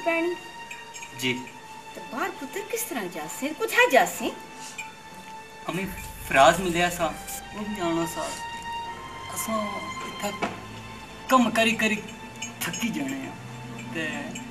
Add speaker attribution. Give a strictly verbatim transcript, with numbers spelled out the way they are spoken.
Speaker 1: पैनी
Speaker 2: जी।
Speaker 1: तो बाहर पुत्र किस तरह जासे कुछ जासे
Speaker 2: हमें फराज मिले सा वो भी आना सा असा इतना कम करी करी थकी जाने ते